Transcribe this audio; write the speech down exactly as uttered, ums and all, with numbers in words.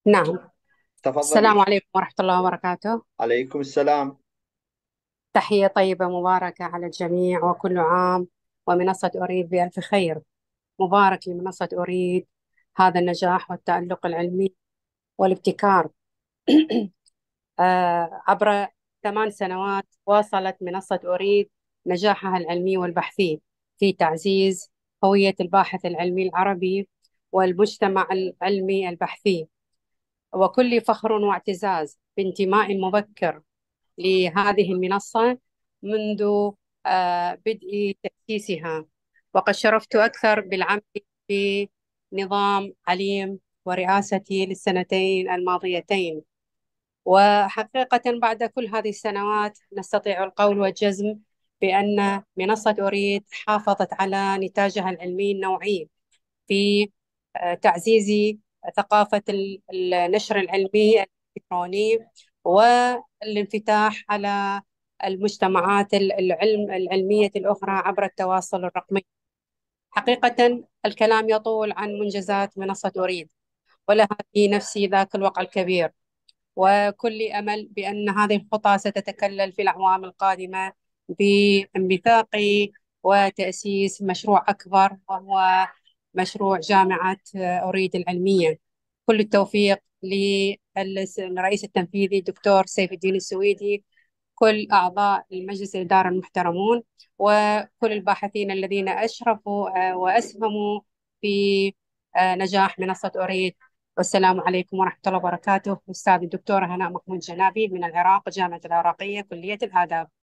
نعم. السلام تفضلي. عليكم ورحمة الله وبركاته. عليكم السلام. تحية طيبة مباركة على الجميع، وكل عام ومنصة أريد بألف خير. مبارك لمنصة أريد هذا النجاح والتألق العلمي والابتكار. آه، عبر ثمان سنوات واصلت منصة أريد نجاحها العلمي والبحثي في تعزيز هوية الباحث العلمي العربي والمجتمع العلمي البحثي، وكل فخر واعتزاز بانتماء مبكر لهذه المنصة منذ آه، بدء تأسيسها. وقد شرفت أكثر بالعمل في نظام عليم ورئاستي للسنتين الماضيتين. وحقيقة بعد كل هذه السنوات نستطيع القول والجزم بأن منصة أريد حافظت على نتاجها العلمي النوعي في آه، تعزيز ثقافة ال- النشر العلمي الإلكتروني، والانفتاح على المجتمعات ال- العلم العلمية الأخرى عبر التواصل الرقمي. حقيقة الكلام يطول عن منجزات منصة أريد، ولها في نفسي ذاك الوقع الكبير، وكل أمل بأن هذه الخطى ستتكلل في الأعوام القادمة بانبثاق وتأسيس مشروع أكبر، وهو مشروع جامعة أريد العلمية. كل التوفيق للرئيس التنفيذي الدكتور سيف الدين السويدي، كل أعضاء المجلس الإدارة المحترمون، وكل الباحثين الذين أشرفوا آه، وأسهموا في آه، نجاح منصة أريد. والسلام عليكم ورحمة الله وبركاته. أستاذ الدكتورة هناء محمود جنابي من العراق، جامعة العراقية، كلية الآداب.